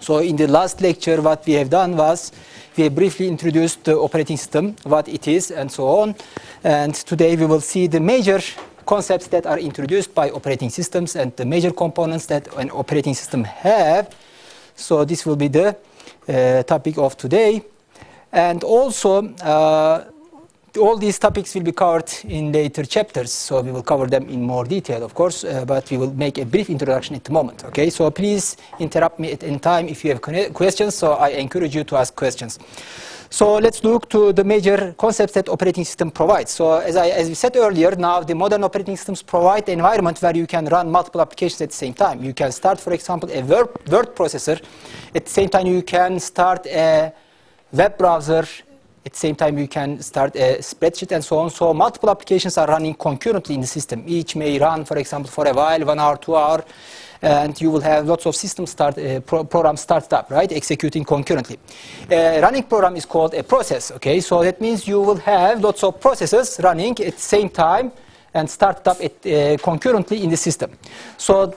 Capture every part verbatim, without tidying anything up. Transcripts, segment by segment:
So in the last lecture, what we have done was we have briefly introduced the operating system, what it is, and so on. And today we will see the major concepts that are introduced by operating systems and the major components that an operating system have. So this will be the uh, topic of today. And also, uh, all these topics will be covered in later chapters, so we will cover them in more detail, of course, uh, but we will make a brief introduction at the moment, okay? So please interrupt me at any time if you have questions, so I encourage you to ask questions. So let's look to the major concepts that operating system provides. So as, I, as we said earlier, now the modern operating systems provide an environment where you can run multiple applications at the same time. You can start, for example, a word, word processor. At the same time, you can start a web browser. At the same time, you can start a spreadsheet and so on. So multiple applications are running concurrently in the system. Each may run, for example, for a while, one hour, two hour, and you will have lots of system start, uh, pro programs started up, right, executing concurrently. A running program is called a process, okay? So that means you will have lots of processes running at the same time and started up at, uh, concurrently in the system. So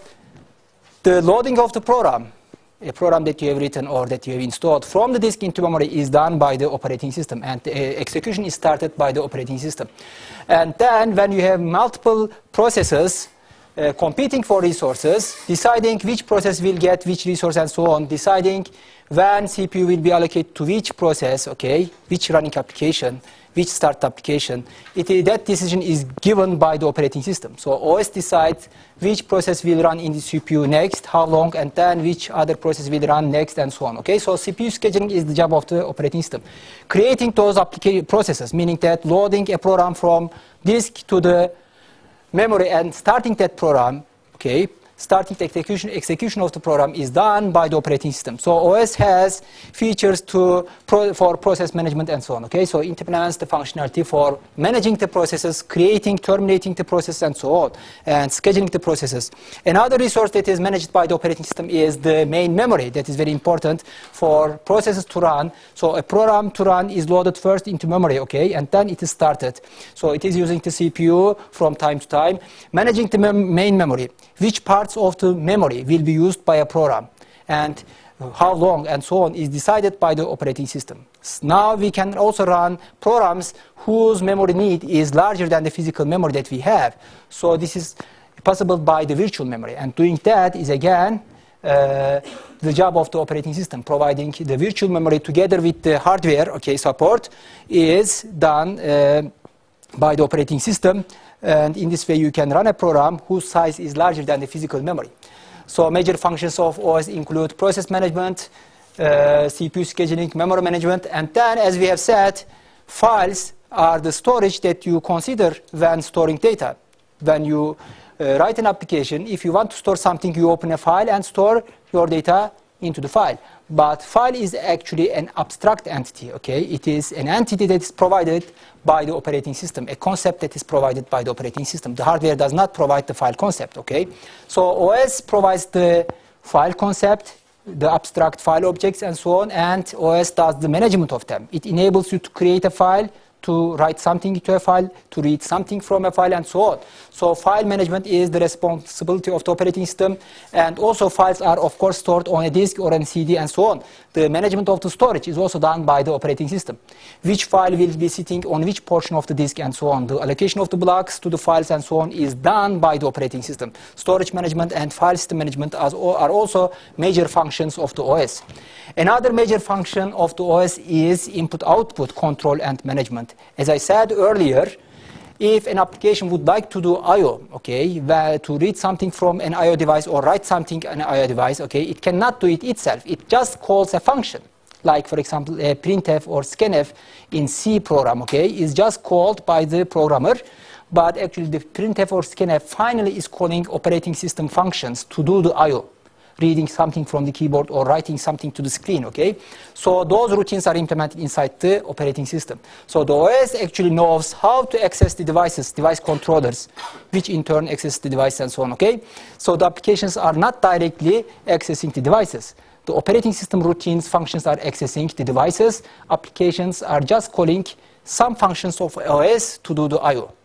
the loading of the program, a program that you have written or that you have installed from the disk into memory is done by the operating system, and the execution is started by the operating system. And then when you have multiple processes uh, competing for resources, deciding which process will get which resource and so on, deciding when C P U will be allocated to which process, okay, which running application, which start application, it, that decision is given by the operating system. So O S decides which process will run in the C P U next, how long, and then which other process will run next, and so on. Okay, so C P U scheduling is the job of the operating system. Creating those processes, meaning that loading a program from disk to the memory and starting that program, okay, starting the execution, execution of the program is done by the operating system. So O S has features to pro, for process management and so on. Okay, so it implements the functionality for managing the processes, creating, terminating the process, and so on, and scheduling the processes. Another resource that is managed by the operating system is the main memory. That is very important for processes to run. So a program to run is loaded first into memory, okay, and then it is started. So it is using the C P U from time to time, managing the mem main memory. Which parts of the memory will be used by a program and how long and so on is decided by the operating system. Now we can also run programs whose memory need is larger than the physical memory that we have. So this is possible by the virtual memory, and doing that is again uh, the job of the operating system. Providing the virtual memory together with the hardware, okay, support is done uh, by the operating system. And in this way, you can run a program whose size is larger than the physical memory. So major functions of O S include process management, uh, C P U scheduling, memory management, and then, as we have said, files are the storage that you consider when storing data. When you uh, write an application, if you want to store something, you open a file and store your data into the file. But file is actually an abstract entity, okay? It is an entity that is provided by the operating system, a concept that is provided by the operating system. The hardware does not provide the file concept, okay? So O S provides the file concept, the abstract file objects, and so on, and O S does the management of them. It enables you to create a file, to write something into a file, to read something from a file, and so on. So file management is the responsibility of the operating system, and also files are, of course, stored on a disk or on a C D, and so on. The management of the storage is also done by the operating system. Which file will be sitting on which portion of the disk, and so on. The allocation of the blocks to the files, and so on, is done by the operating system. Storage management and file system management are also major functions of the O S. Another major function of the O S is input-output control and management. As I said earlier, if an application would like to do I O, okay, to read something from an I O device or write something on an I O device, okay, it cannot do it itself. It just calls a function. Like, for example, a printf or scanf in C program, okay, is just called by the programmer. But actually, the printf or scanf finally is calling operating system functions to do the I O. Reading something from the keyboard or writing something to the screen, okay? So those routines are implemented inside the operating system. So the O S actually knows how to access the devices, device controllers, which in turn access the device and so on, okay? So the applications are not directly accessing the devices. The operating system routines functions are accessing the devices. Applications are just calling some functions of O S to do the I O.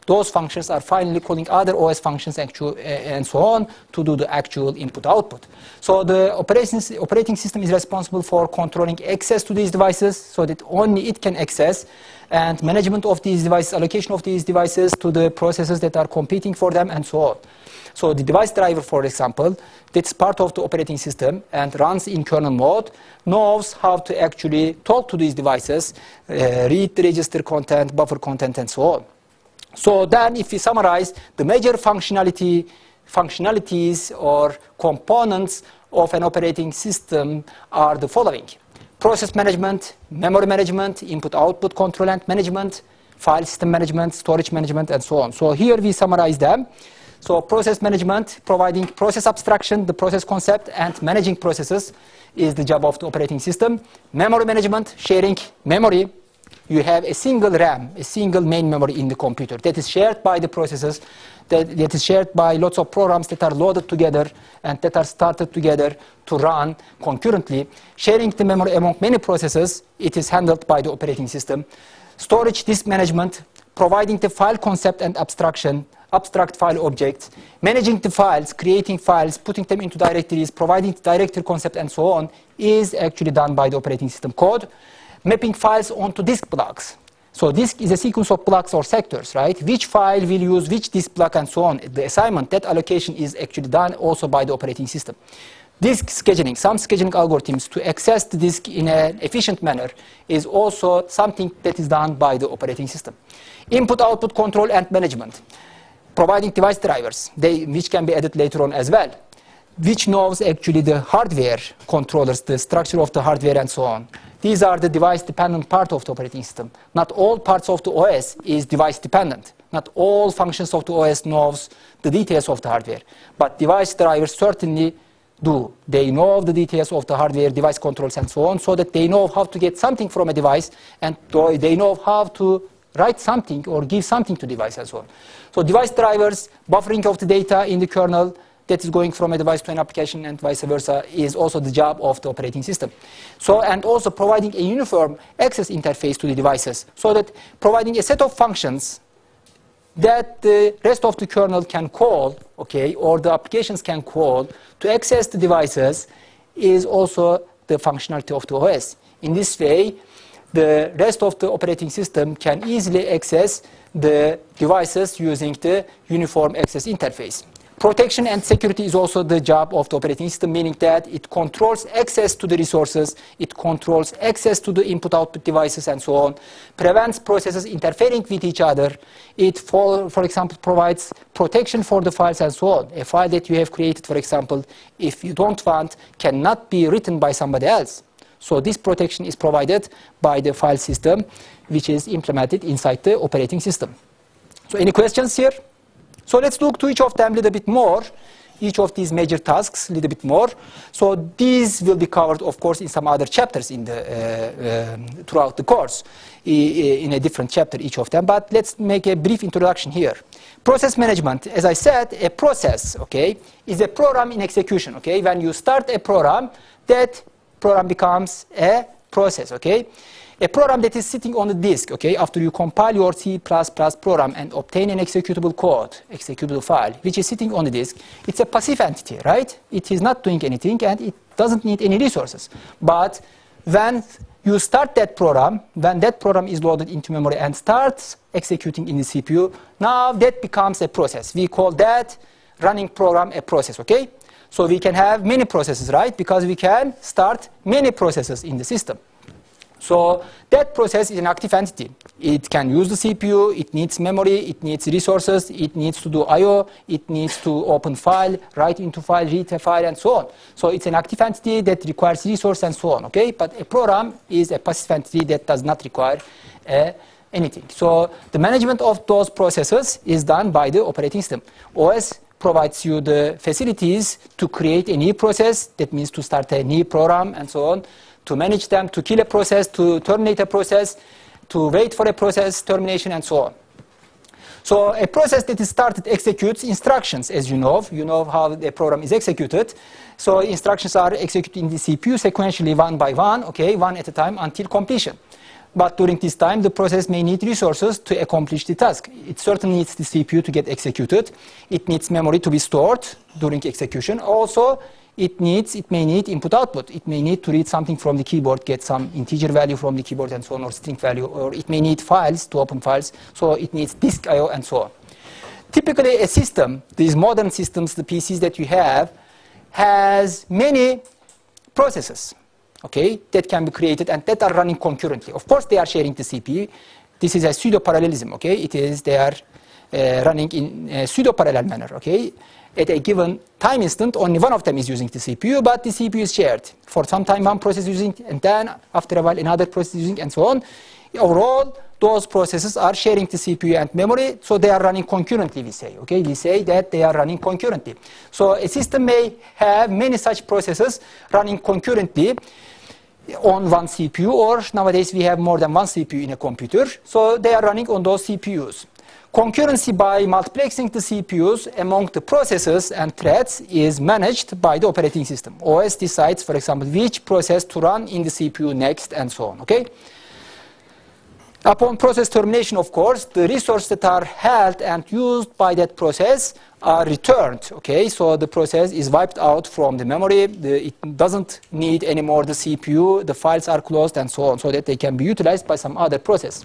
those functions are finally calling other O S functions actual, uh, and so on to do the actual input-output. So the operating, operating system is responsible for controlling access to these devices so that only it can access, and management of these devices, allocation of these devices to the processes that are competing for them, and so on. So the device driver, for example, that's part of the operating system and runs in kernel mode, knows how to actually talk to these devices, uh, read the register content, buffer content, and so on. So then if we summarize, the major functionality, functionalities or components of an operating system are the following: process management, memory management, input-output control and management, file system management, storage management, and so on. So here we summarize them. So process management, providing process abstraction, the process concept, and managing processes is the job of the operating system. Memory management, sharing memory. You have a single RAM, a single main memory in the computer that is shared by the processes, that, that is shared by lots of programs that are loaded together and that are started together to run concurrently. Sharing the memory among many processes, it is handled by the operating system. Storage disk management, providing the file concept and abstraction, abstract file objects, managing the files, creating files, putting them into directories, providing the directory concept, and so on, is actually done by the operating system code. Mapping files onto disk blocks. So disk is a sequence of blocks or sectors, right? Which file will use which disk block and so on. The assignment, that allocation is actually done also by the operating system. Disk scheduling, some scheduling algorithms to access the disk in an efficient manner is also something that is done by the operating system. Input-output control and management. Providing device drivers, they, which can be added later on as well, which knows actually the hardware controllers, the structure of the hardware and so on. These are the device-dependent part of the operating system. Not all parts of the O S is device-dependent. Not all functions of the O S knows the details of the hardware. But device drivers certainly do. They know the details of the hardware, device controls, and so on, so that they know how to get something from a device, and they know how to write something or give something to device and so on. So device drivers, buffering of the data in the kernel that is going from a device to an application and vice versa is also the job of the operating system. So, and also providing a uniform access interface to the devices, so that providing a set of functions that the rest of the kernel can call, okay, or the applications can call to access the devices is also the functionality of the O S. In this way, the rest of the operating system can easily access the devices using the uniform access interface. Protection and security is also the job of the operating system, meaning that it controls access to the resources, it controls access to the input-output devices and so on, prevents processes interfering with each other. It, for, for example, provides protection for the files and so on. A file that you have created, for example, if you don't want, cannot be written by somebody else. So this protection is provided by the file system, which is implemented inside the operating system. So any questions here? So let's look to each of them a little bit more, each of these major tasks a little bit more. So these will be covered, of course, in some other chapters in the, uh, uh, throughout the course, in a different chapter, each of them. But let's make a brief introduction here. Process management, as I said, a process, okay, is a program in execution, okay? When you start a program, that program becomes a process, okay? A program that is sitting on the disk, okay, after you compile your C plus plus program and obtain an executable code, executable file, which is sitting on the disk, it's a passive entity, right? It is not doing anything and it doesn't need any resources. But when you start that program, when that program is loaded into memory and starts executing in the C P U, now that becomes a process. We call that running program a process, okay? So we can have many processes, right? Because we can start many processes in the system. So that process is an active entity. It can use the C P U, it needs memory, it needs resources, it needs to do I O, it needs to open file, write into file, read a file, and so on. So it's an active entity that requires resource and so on, okay? But a program is a passive entity that does not require uh, anything. So the management of those processes is done by the operating system. O S provides you the facilities to create a new process, that means to start a new program and so on, to manage them, to kill a process, to terminate a process, to wait for a process termination, and so on. So a process that is started executes instructions, as you know. You know how the program is executed. So instructions are executed in the C P U sequentially one by one, okay, one at a time until completion. But during this time, the process may need resources to accomplish the task. It certainly needs the C P U to get executed. It needs memory to be stored during execution. Also, it needs, it may need input-output. It may need to read something from the keyboard, get some integer value from the keyboard and so on, or string value, or it may need files to open files. So it needs disk I O and so on. Typically, a system, these modern systems, the P Cs that you have, has many processes, okay, that can be created and that are running concurrently. Of course, they are sharing the C P U. This is a pseudo-parallelism, okay? It is, they are uh, running in a pseudo-parallel manner, okay? At a given time instant, only one of them is using the C P U, but the C P U is shared. For some time, one process is using, and then after a while, another process is using, and so on. Overall, those processes are sharing the C P U and memory, so they are running concurrently, we say. Okay, we say that they are running concurrently. So a system may have many such processes running concurrently on one C P U, or nowadays we have more than one C P U in a computer, so they are running on those C P Us. Concurrency by multiplexing the C P Us among the processes and threads is managed by the operating system. O S decides, for example, which process to run in the C P U next, and so on. Okay. Upon process termination, of course, the resources that are held and used by that process are returned. Okay, so the process is wiped out from the memory. The, it doesn't need anymore the C P U. The files are closed and so on, so that they can be utilized by some other process.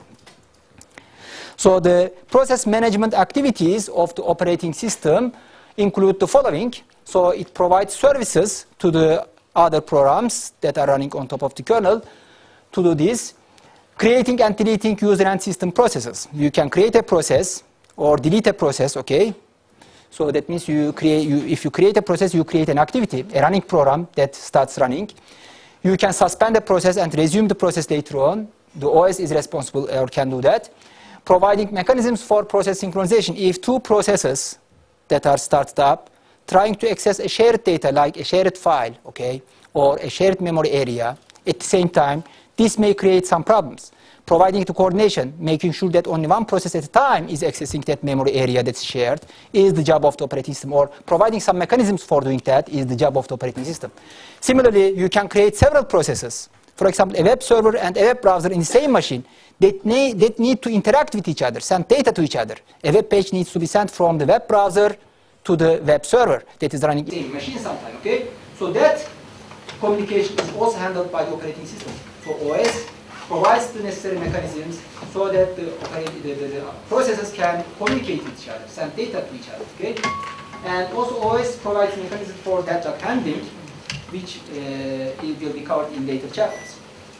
So the process management activities of the operating system include the following. So it provides services to the other programs that are running on top of the kernel to do this. Creating and deleting user and system processes. You can create a process or delete a process, okay? So that means you create, you, if you create a process, you create an activity, a running program that starts running. You can suspend the process and resume the process later on. The O S is responsible or can do that. Providing mechanisms for process synchronization. If two processes that are started up trying to access a shared data like a shared file, okay, or a shared memory area at the same time, this may create some problems. Providing the coordination, making sure that only one process at a time is accessing that memory area that's shared, is the job of the operating system. Or providing some mechanisms for doing that is the job of the operating system. Similarly, you can create several processes. For example, a web server and a web browser in the same machine that need, that need to interact with each other, send data to each other. A web page needs to be sent from the web browser to the web server that is running in the same machine sometime. Okay? So that communication is also handled by the operating system. So O S provides the necessary mechanisms so that the, the, the, the processes can communicate with each other, send data to each other. Okay? And also O S provides mechanisms for data handling, which uh, it will be covered in later chapters.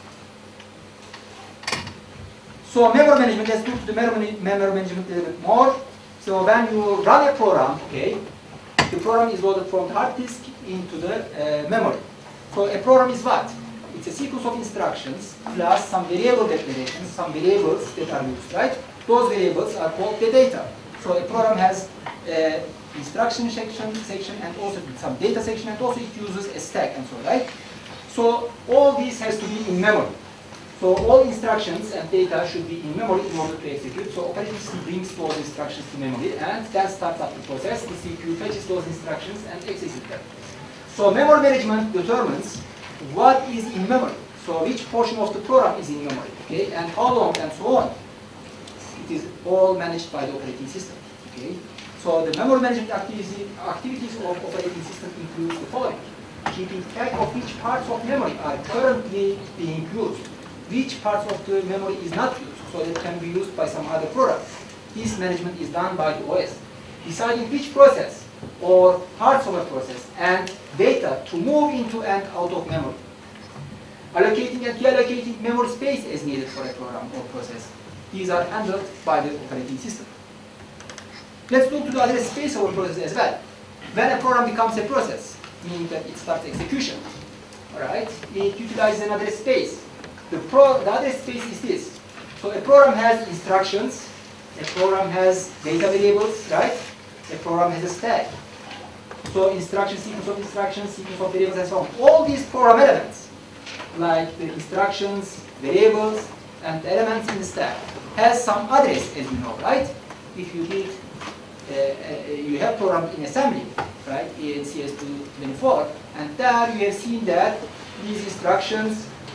So memory management, let's move to the memory, memory management a little bit more. So when you run a program, okay, the program is loaded from the hard disk into the uh, memory. So a program is what? It's a sequence of instructions plus some variable declarations, some variables that are used, right? Those variables are called the data. So a program has uh, instruction section, section and also some data section, and also it uses a stack and so on, right? So all these has to be in memory. So all instructions and data should be in memory in order to execute. So operating system brings those instructions to memory and then starts up the process. The C P U fetches those instructions and executes them. So memory management determines what is in memory. So which portion of the program is in memory, okay, and how long and so on. It is all managed by the operating system, okay. So the memory management activity, activities of operating system includes the following: keeping track of which parts of memory are currently being used, which parts of the memory is not used, so it can be used by some other program. This management is done by the O S. Deciding which process or parts of a process and data to move into and out of memory. Allocating and reallocating memory space as needed for a program or process. These are handled by the operating system. Let's look to the address space of a process as well. When a program becomes a process, meaning that it starts execution, all right, it utilizes an address space. The, pro the address space is this. So a program has instructions, a program has data variables, right? A program has a stack. So instruction, sequence of instructions, sequence of variables, and so on. All these program elements, like the instructions, variables, and the elements in the stack, has some address, as you know, right? If you did, uh, uh, you have programmed in assembly, right, in C S two twenty-four, and there you have seen that these instructions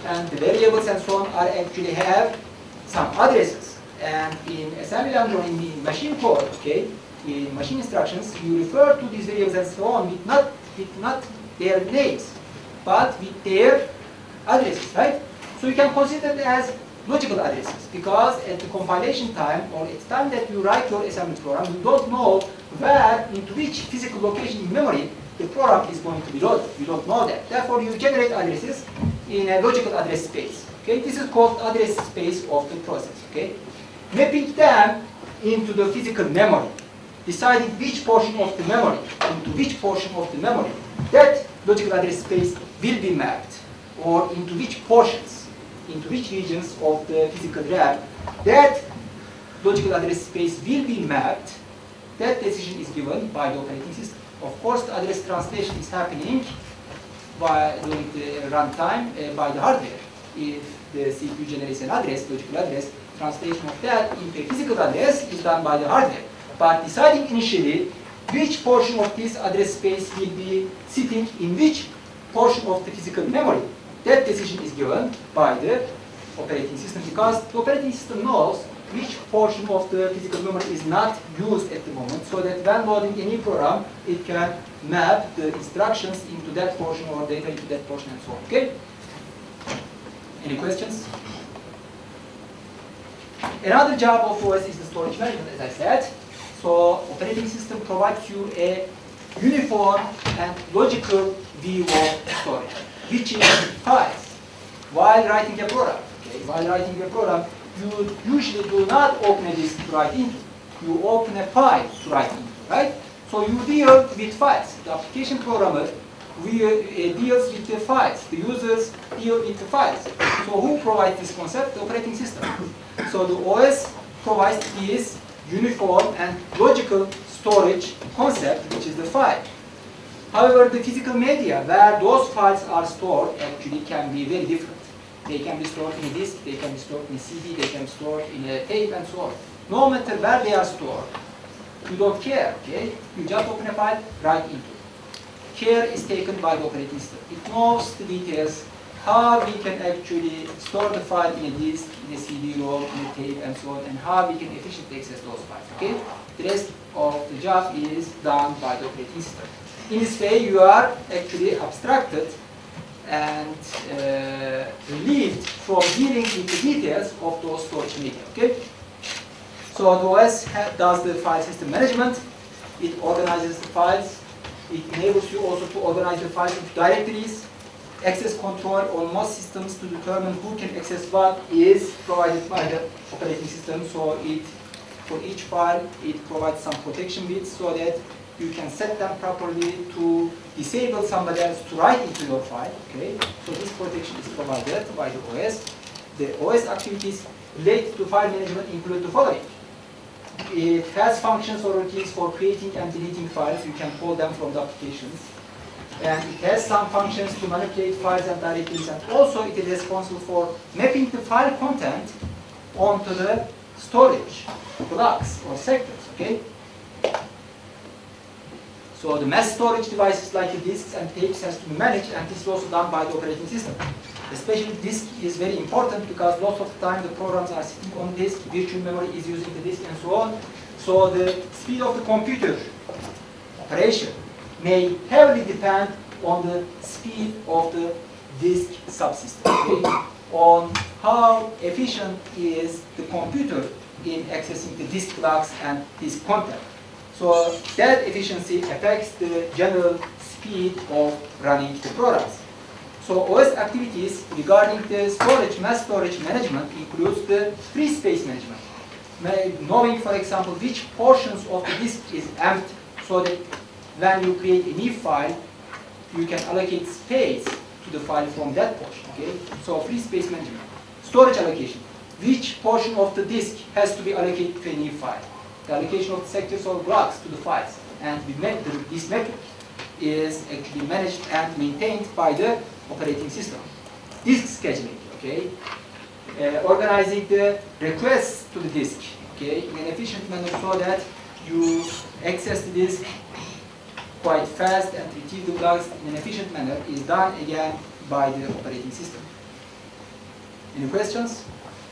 and the variables and so on are actually have some addresses. And in assembly language or in the machine code, okay, in machine instructions, you refer to these variables and so on with not with not their names, but with their addresses, right? So you can consider it as logical addresses, because at the compilation time or at the time that you write your assembly program, you don't know where, into which physical location in memory the program is going to be loaded. You don't know that. Therefore, you generate addresses in a logical address space. Okay, this is called address space of the process. Okay, mapping them into the physical memory, deciding which portion of the memory into which portion of the memory that logical address space will be mapped, or into which portions, into which regions of the physical RAM that logical address space will be mapped. That decision is given by the operating system. Of course, the address translation is happening by during the runtime uh, by the hardware. If the C P U generates an address, logical address, translation of that into a physical address is done by the hardware. But deciding initially which portion of this address space will be sitting in which portion of the physical memory, that decision is given by the operating system, because the operating system knows which portion of the physical memory is not used at the moment, so that when loading any program, it can map the instructions into that portion or data into that portion and so on. Okay? Any questions? Another job of O S is the storage management, as I said. So operating system provides you a uniform and logical view of storage, which is files. While writing a program, okay, while writing a program, you usually do not open a disk to write into. You open a file to write into, right? So you deal with files. The application programmer we, uh, deals with the files. The users deal with the files. So who provides this concept? The operating system. So the O S provides this uniform and logical storage concept, which is the file. However, the physical media where those files are stored actually can be very different. They can be stored in a disk, they can be stored in a C D, they can be stored in a tape, and so on. No matter where they are stored, you don't care, okay? You just open a file, write into it. Care is taken by the operating system. It knows the details, how we can actually store the file in a disk, in a C D ROM, in a tape, and so on, and how we can efficiently access those files, okay? The rest of the job is done by the operating system. In this way, you are actually abstracted and uh, relieved from dealing with the details of those storage media, okay? So the O S does the file system management. It organizes the files. It enables you also to organize the files into directories. Access control on most systems to determine who can access what is provided by the operating system. So it, for each file, it provides some protection bits so that you can set them properly to disable somebody else to write into your file. Okay, so this protection is provided by the O S. The O S activities related to file management include the following. It has functions or routines for creating and deleting files. You can call them from the applications. And it has some functions to manipulate files and directories. And also it is responsible for mapping the file content onto the storage blocks or sectors. Okay. So the mass storage devices like the disks and tapes has to be managed, and this is also done by the operating system. Especially disk is very important because lots of the time the programs are sitting on disk, virtual memory is using the disk and so on. So the speed of the computer operation may heavily depend on the speed of the disk subsystem, okay? On how efficient is the computer in accessing the disk blocks and disk content. So that efficiency affects the general speed of running the programs. So O S activities regarding the storage, mass storage management includes the free space management. Knowing, for example, which portions of the disk is empty, so that when you create a new file, you can allocate space to the file from that portion. Okay? So free space management. Storage allocation. Which portion of the disk has to be allocated to a new file? The allocation of the sectors or blocks to the files. And this method is actually managed and maintained by the operating system. Disk scheduling, okay? Uh, organizing the requests to the disk, okay, in an efficient manner so that you access the disk quite fast and retrieve the blocks in an efficient manner is done again by the operating system. Any questions?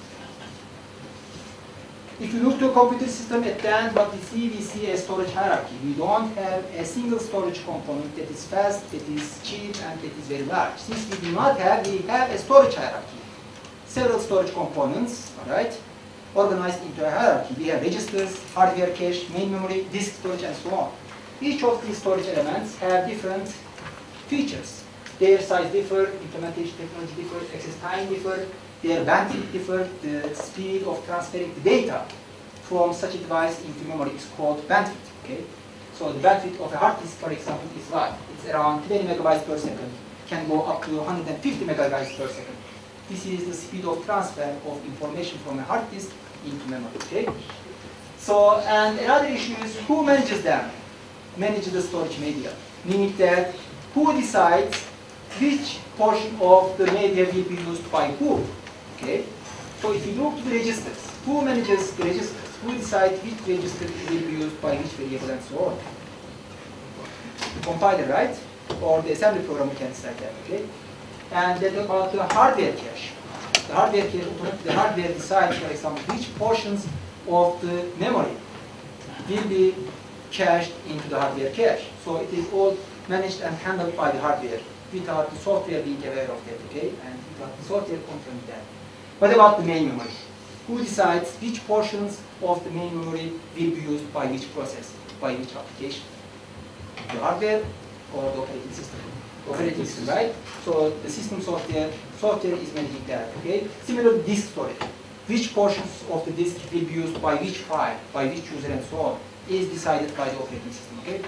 If you look to a computer system at the end, what we see, we see a storage hierarchy. We don't have a single storage component that is fast, that is cheap, and that is very large. Since we do not have, we have a storage hierarchy. Several storage components, all right, organized into a hierarchy. We have registers, hardware cache, main memory, disk storage, and so on. Each of these storage elements have different features. Their size differ, implementation technology differ, access time differ, their bandwidth differ, the speed of transferring the data from such a device into memory is called bandwidth. Okay? So the bandwidth of a hard disk, for example, is what? It's around twenty megabytes per second, can go up to one hundred fifty megabytes per second. This is the speed of transfer of information from a hard disk into memory. Okay? So, and another issue is who manages them? Manages the storage media, meaning that who decides which portion of the media will be used by who. Okay? So if you look to the registers, who manages the registers? Who decides which register will be used by which variable and so on? The compiler, right? Or the assembly program can decide that, okay? And then about the hardware cache. The hardware cache, the hardware decides, for example, which portions of the memory will be cached into the hardware cache. So it is all managed and handled by the hardware without the software being aware of that, okay? And without the software controlling that. What about the main memory? Who decides which portions of the main memory will be used by which process, by which application? The hardware or the operating system? Operating system, right? So the system software, software is managing that, okay? Similar disk storage. Which portions of the disk will be used by which file, by which user and so on, is decided by the operating system, okay?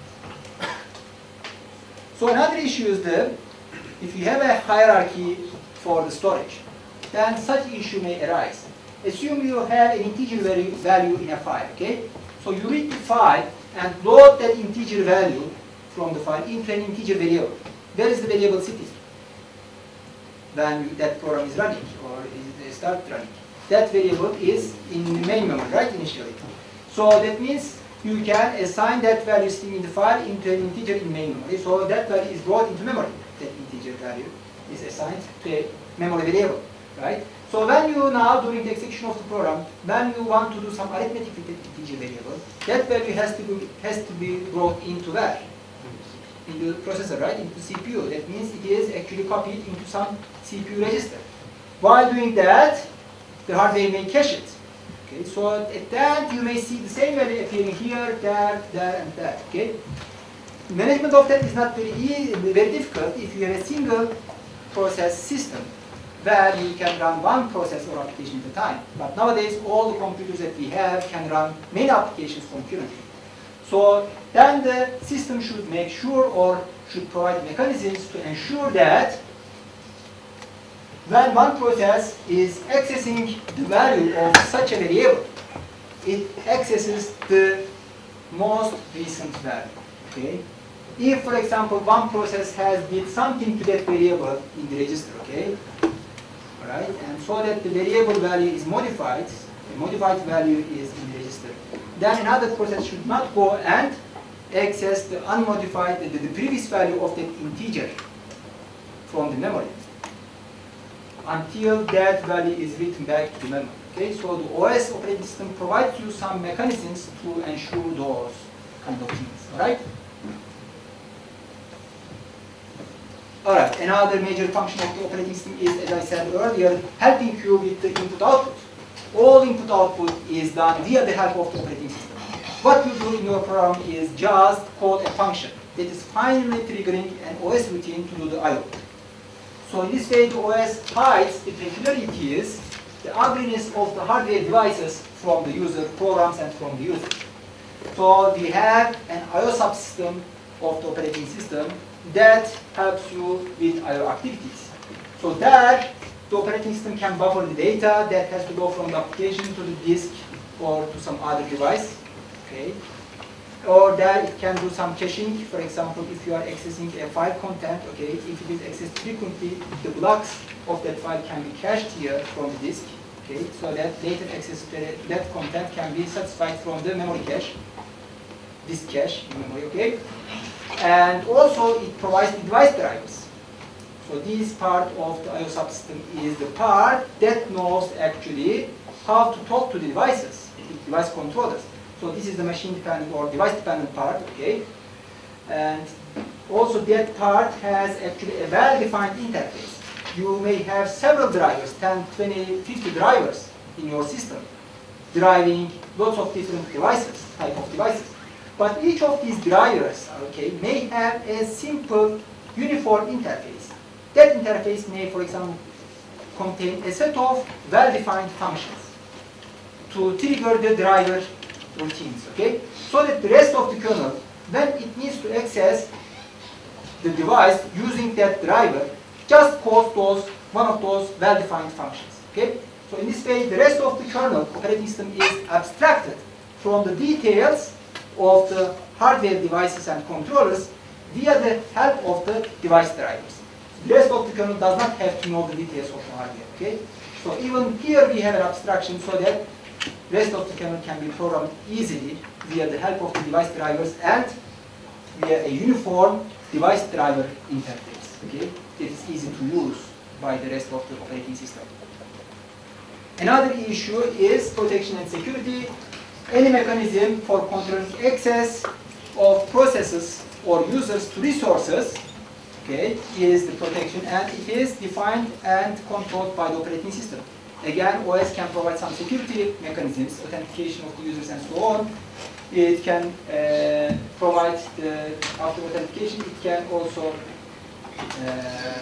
So another issue is that if you have a hierarchy for the storage, then such issue may arise. Assume you have an integer value, value in a file, okay? So you read the file and load that integer value from the file into an integer variable. Where is the variable sitting? When you, that program is running or is start running. That variable is in the main memory, right, initially. So that means you can assign that value sitting in the file into an integer in main memory. So that value is brought into memory. That integer value is assigned to a memory variable, right? So when you now, during the execution of the program, when you want to do some arithmetic with the integer variable, that value has to be, has to be brought into where? In the processor, right? Into C P U. That means it is actually copied into some C P U register. While doing that, the hardware may cache it. Okay, so at that you may see the same value appearing here, there, there, and there. Okay, management of that is not very easy, very difficult if you have a single process system where you can run one process or application at a time. But nowadays, all the computers that we have can run many applications concurrently. So then the system should make sure or should provide mechanisms to ensure that when one process is accessing the value of such a variable, it accesses the most recent value. Okay? If, for example, one process has did something to that variable in the register, okay? All right? And so that the variable value is modified, the modified value is in the register, then another process should not go and access the unmodified, the, the previous value of that integer from the memory until that value is written back to the memory. Okay, so the O S operating system provides you some mechanisms to ensure those kind of things. All right. All right. Another major function of the operating system is, as I said earlier, helping you with the input-output. All input-output is done via the help of the operating system. What you do in your program is just call a function that is finally triggering an O S routine to do the I O. So in this way, the O S hides the peculiarities, the ugliness of the hardware devices from the user, programs, and from the user. So we have an I O subsystem of the operating system that helps you with I O activities. So there, the operating system can buffer the data that has to go from the application to the disk or to some other device. Okay. Or there it can do some caching. For example, if you are accessing a file content, okay, if it is accessed frequently, the blocks of that file can be cached here from the disk. Okay, so that data access to that content can be satisfied from the memory cache, disk cache in memory. Okay, and also it provides the device drivers. So this part of the I O subsystem is the part that knows actually how to talk to the devices, the device controllers. So this is the machine-dependent or device-dependent part, okay? And also that part has actually a well-defined interface. You may have several drivers, ten, twenty, fifty drivers in your system, driving lots of different devices, type of devices. But each of these drivers, okay, may have a simple uniform interface. That interface may, for example, contain a set of well-defined functions to trigger the driver routines, okay? So that the rest of the kernel, when it needs to access the device using that driver, just calls those, one of those well-defined functions, okay? So in this way, the rest of the kernel operating system is abstracted from the details of the hardware devices and controllers via the help of the device drivers. The rest of the kernel does not have to know the details of the hardware, okay? So even here we have an abstraction so that the rest of the kernel can be programmed easily via the help of the device drivers and via a uniform device driver interface, okay? It is easy to use by the rest of the operating system. Another issue is protection and security. Any mechanism for controlling access of processes or users to resources, okay, is the protection, and it is defined and controlled by the operating system. Again, O S can provide some security mechanisms, authentication of the users and so on. It can uh, provide, the, after authentication, it can also, uh,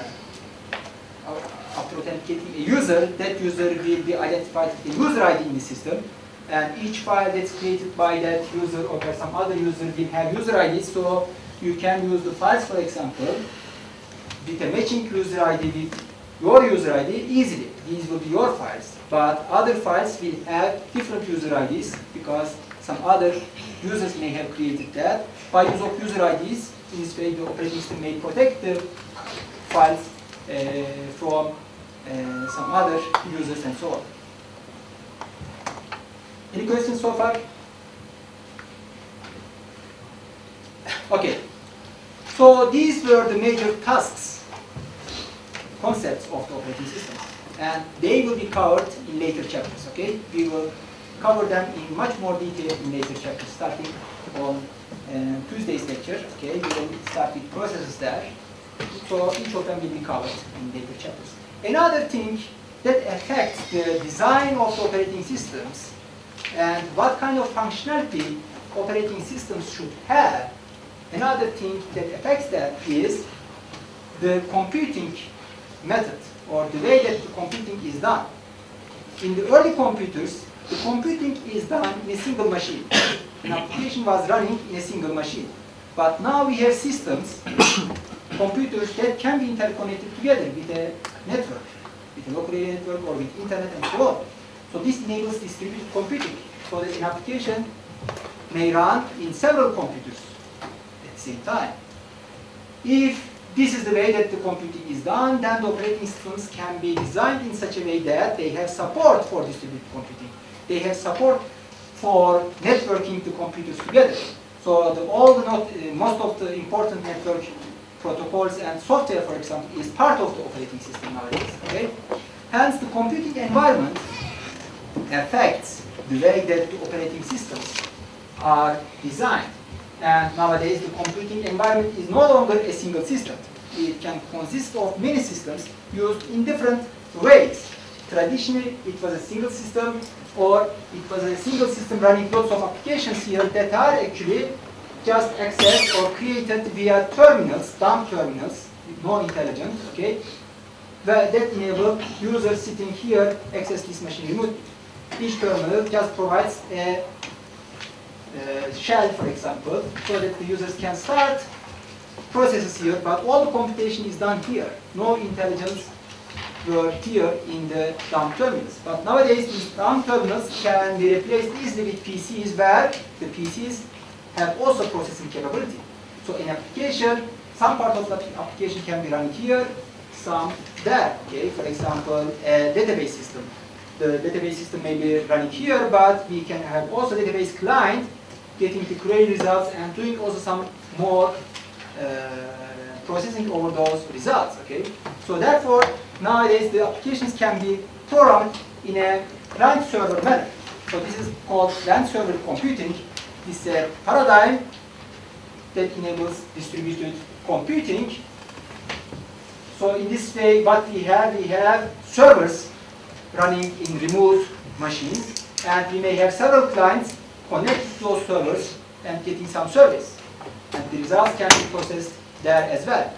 after authenticating a user, that user will be identified with the user I D in the system. And each file that's created by that user or by some other user will have user I D. So you can use the files, for example, with a matching user I D with your user I D easily. These will be your files. But other files will have different user I Ds because some other users may have created that. By use of user I Ds, in this way the operating system may protect the files uh, from uh, some other users and so on. Any questions so far? Okay. So these were the major tasks, concepts of the operating system. And they will be covered in later chapters, okay? We will cover them in much more detail in later chapters, starting on uh, Tuesday's lecture, okay? We will start with processes there. So each of them will be covered in later chapters. Another thing that affects the design of the operating systems and what kind of functionality operating systems should have, another thing that affects that is the computing method or the way that the computing is done. In the early computers, the computing is done in a single machine. An application was running in a single machine. But now we have systems, computers that can be interconnected together with a network, with a local area network or with internet and so on. So this enables distributed computing, so that an application may run in several computers at the same time. If this is the way that the computing is done, then the operating systems can be designed in such a way that they have support for distributed computing. They have support for networking the computers together. So the, all the not, uh, most of the important network protocols and software, for example, is part of the operating system nowadays. Okay? Hence, the computing environment affects the way that the operating systems are designed. And nowadays, the computing environment is no longer a single system. It can consist of many systems used in different ways. Traditionally, it was a single system, or it was a single system running lots of applications here that are actually just accessed or created via terminals, dumb terminals, non-intelligent, okay? That enable users sitting here access this machine remotely. Each terminal just provides a Uh, shell, for example, so that the users can start processes here, but all the computation is done here. No intelligence were here in the dumb terminals. But nowadays, these dumb terminals can be replaced easily with P Cs, where the P Cs have also processing capability. So an application, some part of the application can be run here, some there. Okay, for example, a database system. The database system may be running here, but we can have also database client getting the query results and doing also some more uh, processing over those results. Okay, so therefore nowadays the applications can be programmed in a client-server manner. So this is called client-server computing. This is a paradigm that enables distributed computing. So in this way, what we have, we have servers running in remote machines, and we may have several clients connected to those servers and getting some service. And the results can be processed there as well.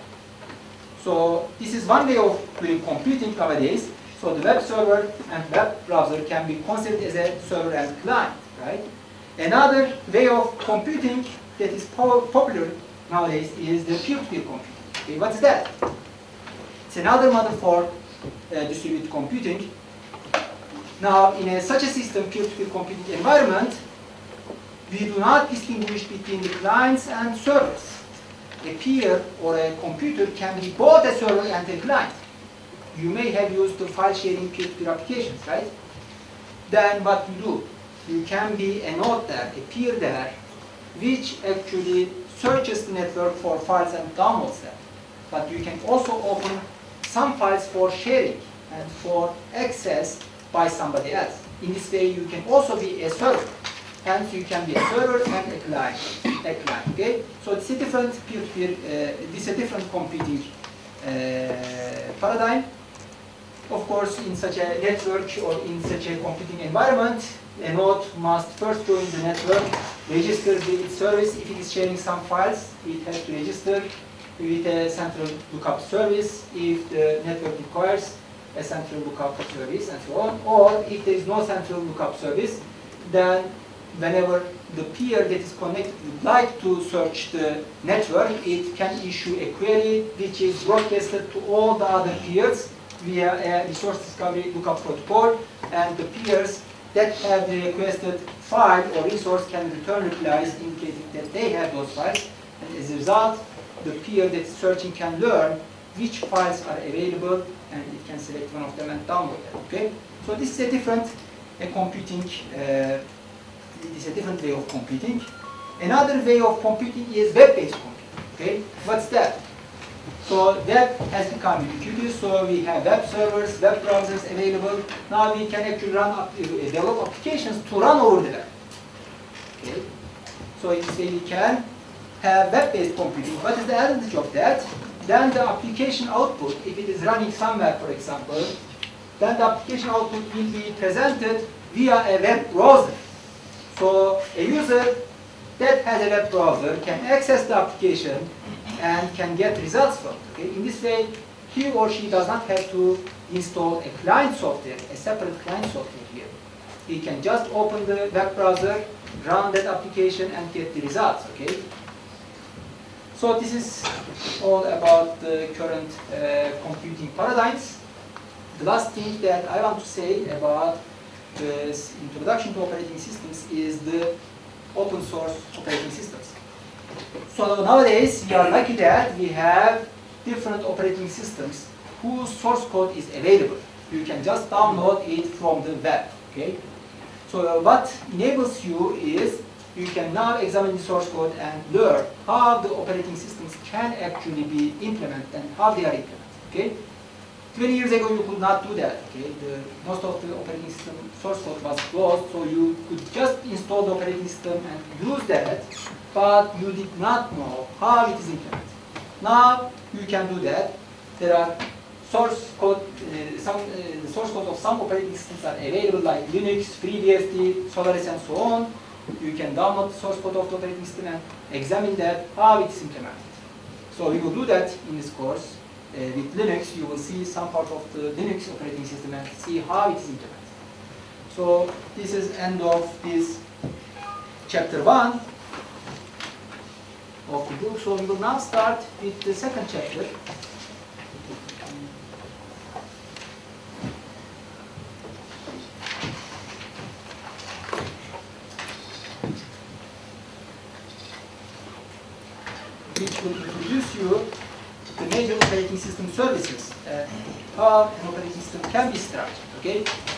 So this is one way of doing computing nowadays. So the web server and web browser can be considered as a server and client, right? Another way of computing that is po popular nowadays is the peer-to-peer computing. Okay, what's that? It's another model for uh, distributed computing. Now, in a, such a system, peer-to-peer computing environment, we do not distinguish between the clients and servers. A peer or a computer can be both a server and a client. You may have used the file sharing peer-to-peer applications, right? Then what you do? You can be a node there, a peer there, which actually searches the network for files and downloads them. But you can also open some files for sharing and for access by somebody else. In this way, you can also be a server. Hence, you can be a server and a client. A client, okay? So it's a different peer-to-peer, uh, this is a different computing uh, paradigm. Of course, in such a network or in such a computing environment, a node must first join the network, register the, its service. If it is sharing some files, it has to register with a central lookup service if the network requires a central lookup service and so on. Or if there is no central lookup service, then whenever the peer that is connected would like to search the network, it can issue a query which is broadcasted to all the other peers via a resource discovery lookup protocol, and the peers that have the requested file or resource can return replies indicating that they have those files, and as a result, the peer that is searching can learn which files are available, and it can select one of them and download them. Okay, so this is a different a computing. Uh, this is a different way of computing. Another way of computing is web-based computing. Okay, what's that? So web has become ubiquitous, so we have web servers, web browsers available. Now we can actually run up, uh, develop applications to run over the web. Okay. So in this way we can have web-based computing. What is the advantage of that? Then the application output, if it is running somewhere, for example, then the application output will be presented via a web browser. So a user that has a web browser can access the application and can get results from it. Okay? In this way, he or she does not have to install a client software, a separate client software here. He can just open the web browser, run that application, and get the results. Okay? So this is all about the current uh, computing paradigms. The last thing that I want to say about this introduction to operating systems is the open source operating systems. So nowadays we are lucky that we have different operating systems whose source code is available. You can just download it from the web. Okay? So what enables you is you can now examine the source code and learn how the operating systems can actually be implemented and how they are implemented. Okay? twenty years ago you could not do that. Okay? The, most of the operating system source code was closed, so you could just install the operating system and use that, but you did not know how it is implemented. Now you can do that. There are source code, uh, some uh, the source code of some operating systems are available, like Linux, FreeBSD, Solaris, and so on. You can download the source code of the operating system and examine that, how it is implemented. So we will do that in this course. Uh, with Linux, you will see some part of the Linux operating system and see how it is implemented. So this is end of this chapter one of the book. So we will now start with the second chapter. Which will introduce you the major operating system services, uh, how an operating system can be structured. Okay?